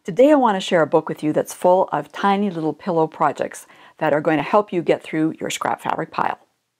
Today I want to share a book with you that's full of tiny little pillow projects that are going to help you get through your scrap fabric pile.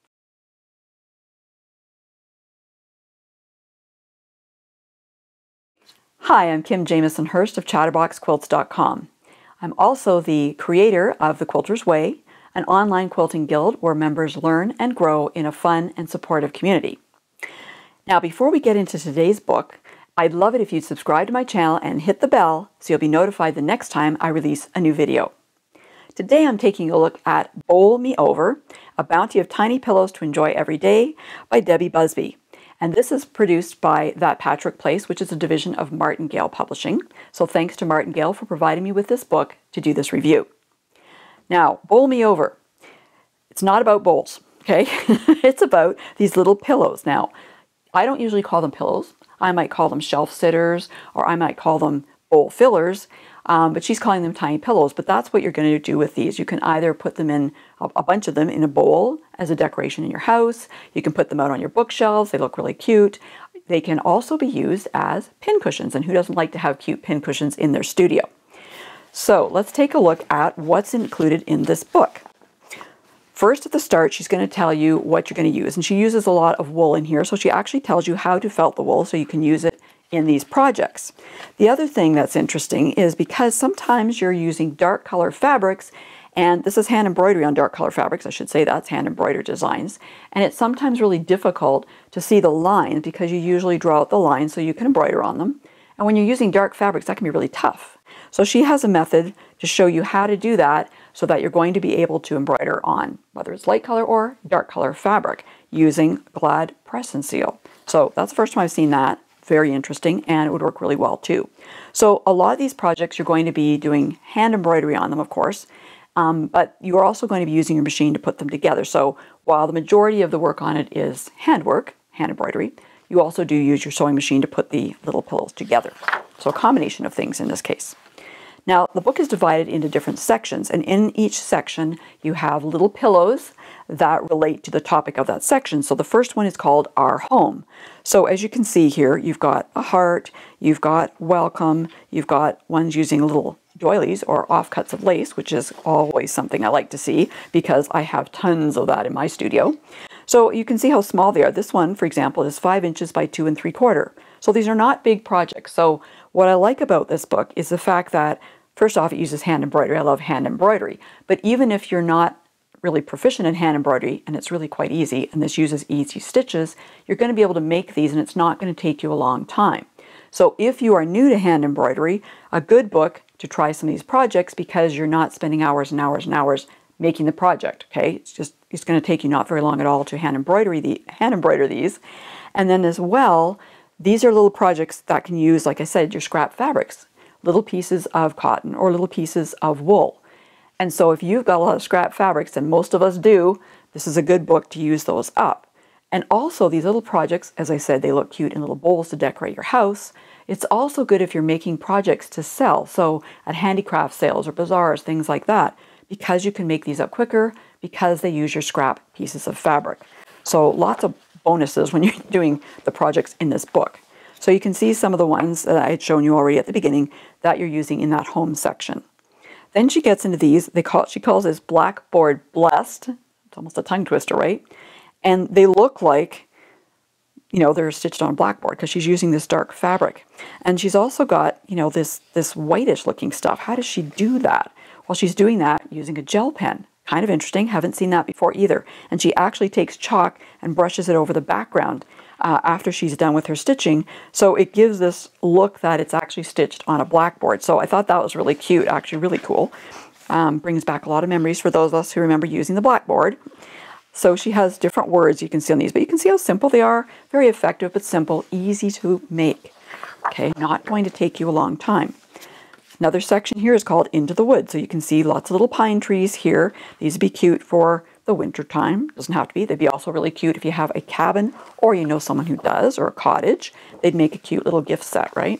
Hi, I'm Kim Jamieson-Hirst of ChatterboxQuilts.com. I'm also the creator of The Quilter's Way, an online quilting guild where members learn and grow in a fun and supportive community. Now, before we get into today's book, I'd love it if you'd subscribe to my channel and hit the bell so you'll be notified the next time I release a new video. Today I'm taking a look at Bowl Me Over, a bounty of tiny pillows to enjoy every day by Debbie Busby. And this is produced by That Patchwork Place, which is a division of Martingale Publishing. So thanks to Martingale for providing me with this book to do this review. Now, Bowl Me Over. It's not about bowls, okay? It's about these little pillows. Now, I don't usually call them pillows. I might call them shelf sitters, or I might call them bowl fillers, but she's calling them tiny pillows. But that's what you're going to do with these. You can either put them in, a bunch of them in a bowl as a decoration in your house. You can put them out on your bookshelves. They look really cute. They can also be used as pincushions, and who doesn't like to have cute pincushions in their studio? So let's take a look at what's included in this book. First, at the start, she's going to tell you what you're going to use, and she uses a lot of wool in here, so she actually tells you how to felt the wool so you can use it in these projects. The other thing that's interesting is because sometimes you're using dark color fabrics, and this is hand embroidery on dark color fabrics, I should say that's hand embroidered designs, and it's sometimes really difficult to see the lines because you usually draw out the lines so you can embroider on them. And when you're using dark fabrics, that can be really tough. So she has a method to show you how to do that so that you're going to be able to embroider on whether it's light color or dark color fabric using Glad Press and Seal. So that's the first time I've seen that. Very interesting, and it would work really well too. So a lot of these projects you're going to be doing hand embroidery on them, of course, but you're also going to be using your machine to put them together. So while the majority of the work on it is handwork, hand embroidery, you also do use your sewing machine to put the little pillows together. So a combination of things in this case. Now, the book is divided into different sections, and in each section you have little pillows that relate to the topic of that section. So the first one is called Our Home. So as you can see here, you've got a heart, you've got welcome, you've got ones using little doilies or offcuts of lace, which is always something I like to see because I have tons of that in my studio. So you can see how small they are. This one, for example, is 5 inches by 2 3/4. So these are not big projects. So what I like about this book is the fact that, first off, it uses hand embroidery. I love hand embroidery. But even if you're not really proficient in hand embroidery, and it's really quite easy, and this uses easy stitches, you're going to be able to make these, and it's not going to take you a long time. So if you are new to hand embroidery, a good book to try some of these projects because you're not spending hours and hours and hours making the project, okay? It's going to take you not very long at all to hand embroider these. And then as well, these are little projects that can use, like I said, your scrap fabrics, little pieces of cotton or little pieces of wool. And so if you've got a lot of scrap fabrics, and most of us do, this is a good book to use those up. And also these little projects, as I said, they look cute in little bowls to decorate your house. It's also good if you're making projects to sell, so at handicraft sales or bazaars, things like that, because you can make these up quicker because they use your scrap pieces of fabric. So lots of bonuses when you're doing the projects in this book. So you can see some of the ones that I had shown you already at the beginning that you're using in that home section. Then she gets into these, she calls this Blackboard Blessed. It's almost a tongue twister, right? And they look like, you know, they're stitched on a blackboard because she's using this dark fabric. And she's also got, you know, this whitish looking stuff. How does she do that? Well, she's doing that using a gel pen. Kind of interesting. Haven't seen that before either. And she actually takes chalk and brushes it over the background after she's done with her stitching. So it gives this look that it's actually stitched on a blackboard. So I thought that was really cute, actually really cool. Brings back a lot of memories for those of us who remember using the blackboard. So she has different words you can see on these, but you can see how simple they are. Very effective, but simple, easy to make. Okay, not going to take you a long time. Another section here is called Into the Woods. So you can see lots of little pine trees here. These would be cute for the winter time. Doesn't have to be. They'd be also really cute if you have a cabin or you know someone who does, or a cottage. They'd make a cute little gift set, right?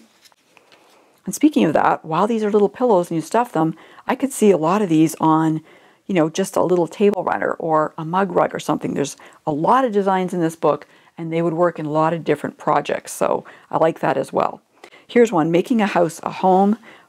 And speaking of that, while these are little pillows and you stuff them, I could see a lot of these on, you know, just a little table runner or a mug rug or something. There's a lot of designs in this book, and they would work in a lot of different projects. So I like that as well. Here's one, Making a House a Home.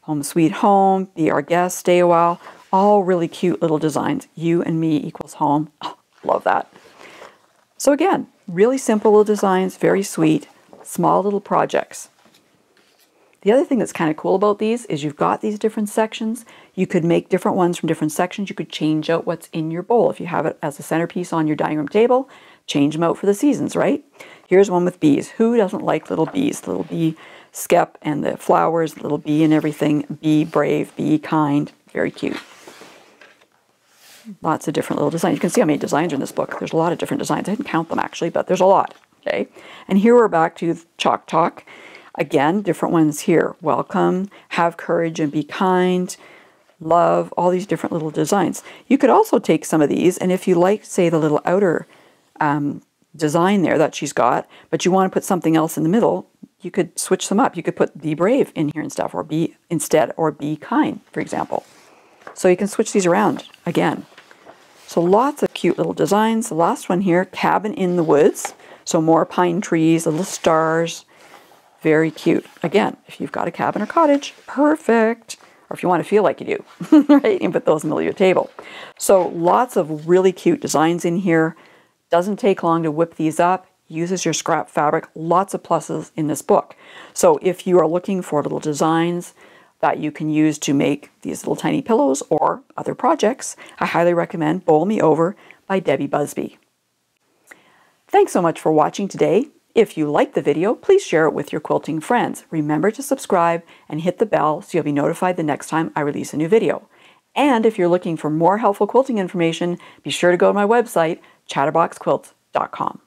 Home Sweet Home, Be Our Guest, Stay a While, all really cute little designs. You and Me equals home. Oh, love that. So again, really simple little designs, very sweet, small little projects. The other thing that's kind of cool about these is you've got these different sections. You could make different ones from different sections. You could change out what's in your bowl. If you have it as a centerpiece on your dining room table, change them out for the seasons, right? Here's one with bees. Who doesn't like little bees? Little bee skep and the flowers, little bee and everything. Be brave, be kind. Very cute. Lots of different little designs. You can see how many designs are in this book. There's a lot of different designs. I didn't count them actually, but there's a lot. Okay. And here we're back to Chalk Talk. Again, different ones here. Welcome, have courage and be kind, love, all these different little designs. You could also take some of these, and if you like, say, the little outer design there that she's got, but you want to put something else in the middle, you could switch them up. You could put be brave in here and stuff, or be instead, or be kind, for example. So you can switch these around again. So lots of cute little designs. The last one here, Cabin in the Woods. So more pine trees, little stars. Very cute. Again, if you've got a cabin or cottage, perfect. Or if you want to feel like you do, right? You can put those in the middle of your table. So lots of really cute designs in here. Doesn't take long to whip these up. Uses your scrap fabric. Lots of pluses in this book. So if you are looking for little designs that you can use to make these little tiny pillows or other projects, I highly recommend Bowl Me Over by Debbie Busby. Thanks so much for watching today. If you liked the video, please share it with your quilting friends. Remember to subscribe and hit the bell so you'll be notified the next time I release a new video. And if you're looking for more helpful quilting information, be sure to go to my website, chatterboxquilts.com.